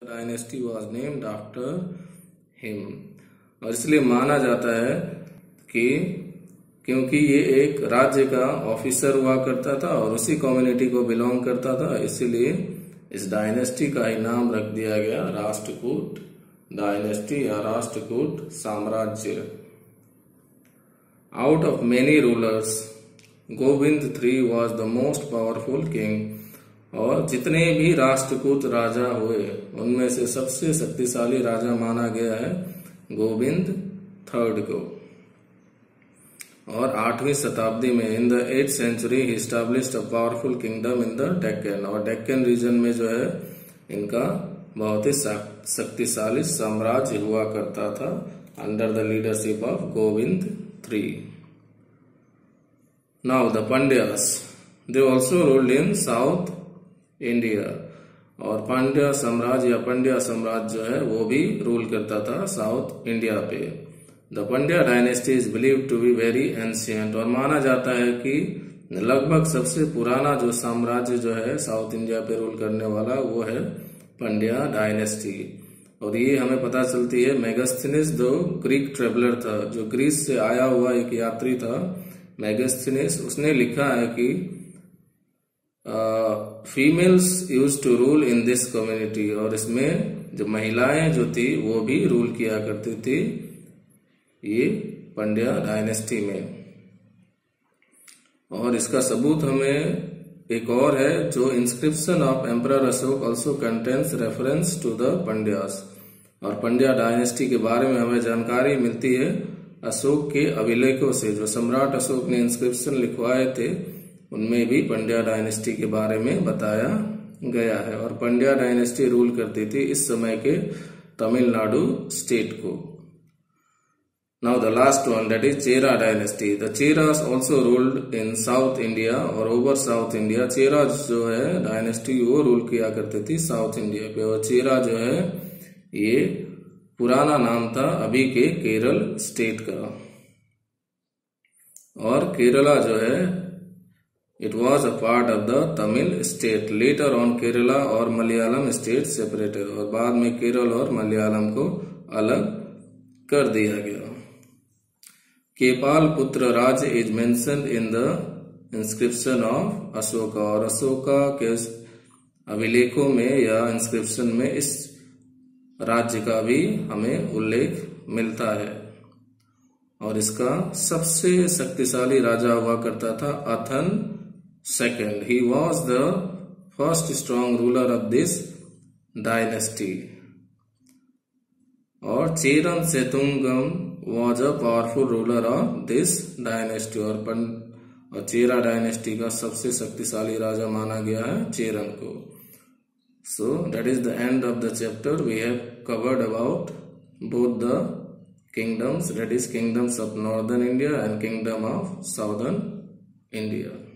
Dynasty was named after him. और इसलिए माना जाता है कि क्योंकि ये एक राज्य का ऑफिसर हुआ करता था और उसी कम्युनिटी को बिलोंग करता था, इसीलिए इस डायनेस्टी का ही नाम रख दिया गया राष्ट्रकूट डायनेस्टी या राष्ट्रकूट साम्राज्य। Out of many rulers Govind III was the most powerful king. और जितने भी राष्ट्रकूट राजा हुए उनमें से सबसे शक्तिशाली राजा माना गया है गोविंद III को। और 8वीं शताब्दी में इन द 8th century ही established a powerful kingdom in the Deccan. और डेक्कन रीजन में जो है इनका बहुत ही शक्तिशाली साम्राज्य हुआ करता था under the leadership of Govind III। Now the Pandyas they also ruled in South India. और पांड्या साम्राज्य या पंड्या साम्राज्य जो है वो भी रूल करता था साउथ इंडिया पे। The Pandya dynasty is believed to be very ancient. और माना जाता है कि लगभग सबसे पुराना जो साम्राज्य जो है साउथ इंडिया पे रूल करने वाला वो है पंड्या डायनेस्टी। और ये हमें पता चलती है मेगास्थनीज जो ग्रीक ट्रेवलर था, जो ग्रीस से आया हुआ एक यात्री था मेगास्थनीज, उसने लिखा है कि females use to rule in this community. और इसमें जो महिलाएं जो थी वो भी रूल किया करती थी ये पंड्या डायनेस्टी में। और इसका सबूत हमें एक और है जो inscription of emperor Ashok also contains reference to the Pandyas. और पंड्या डायनेस्टी के बारे में हमें जानकारी मिलती है अशोक के अभिलेखों से। जो सम्राट अशोक ने इंस्क्रिप्शन लिखवाए थे उनमें भी पंड्या डायनेस्टी के बारे में बताया गया है। और पंड्या डायनेस्टी रूल करती थी इस समय के तमिलनाडु स्टेट को। Now the last one that is Chera dynasty. The Cheras also ruled in South India और ओवर साउथ इंडिया। चेरा जो है डायनेस्टी वो रूल किया करती थी साउथ इंडिया पे। और चेरा जो है ये पुराना नाम था अभी के केरल स्टेट का। और केरला जो है it was a part of the Tamil state. Later on Kerala और मलयालम स्टेट सेपरेटेड। और बाद में केरल और मलयालम को अलग कर दिया गया। केपाल पुत्र राज is mentioned in the inscription of Ashoka. और अशोका के अभिलेखों में या इंस्क्रिप्शन में इस राज्य का भी हमें उल्लेख मिलता है। और इसका सबसे शक्तिशाली राजा हुआ करता था Athan II। He was the first strong ruler of this dynasty. और चेरन सेतुंगम was a powerful ruler of this dynasty. और चेरा डायनेस्टी का सबसे शक्तिशाली राजा माना गया है चेरन को। So that is the end of the chapter. We have covered about both the kingdoms, that is kingdoms of northern India and kingdom of southern India.